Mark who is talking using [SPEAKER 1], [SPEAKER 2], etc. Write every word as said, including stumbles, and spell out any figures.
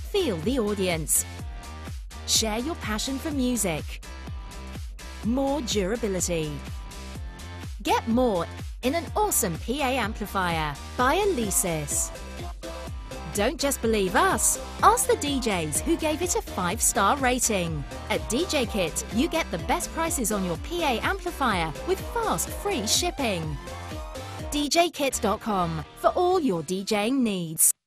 [SPEAKER 1] feel the audience. Share your passion for music. More durability. Get more in an awesome P A amplifier by Alesis. Don't just believe us, ask the D Js who gave it a five star rating. At djkit, you get the best prices on your P A amplifier with fast, free shipping. d j kit dot com for all your DJing needs.